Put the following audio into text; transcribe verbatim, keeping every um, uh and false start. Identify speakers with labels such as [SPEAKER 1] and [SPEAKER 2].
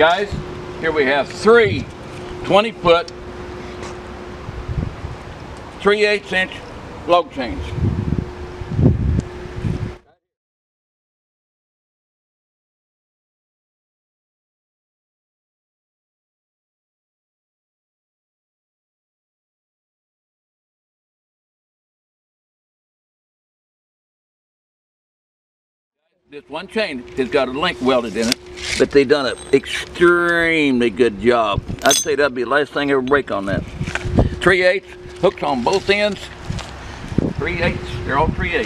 [SPEAKER 1] Guys, here we have three twenty foot, three eighths inch lug chains. This one chain has got a link welded in it, but they done an extremely good job. I'd say that'd be the last thing ever break on that. three eighths, hooks on both ends, three eighths, they're all three eighths.